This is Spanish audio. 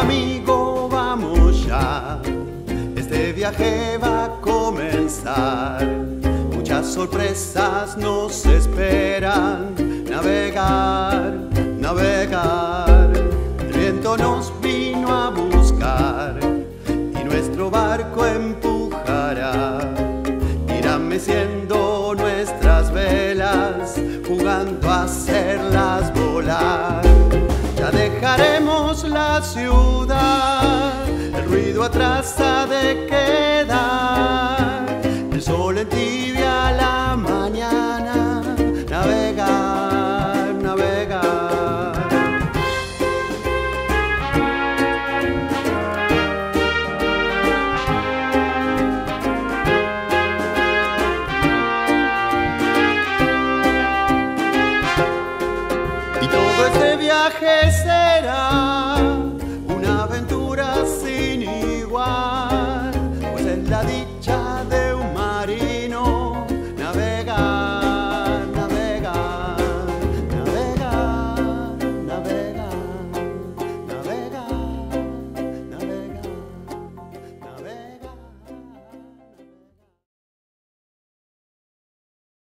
amigo, vamos ya. Este viaje va a comenzar. Muchas sorpresas nos esperan. Navegar, navegar. El viento nos vino a buscar y nuestro barco empujará. Irán meciendo nuestras velas, jugando a hacerlas volar. Ya dejaremos la ciudad, el ruido atrás ha de quedar. El sol en tibio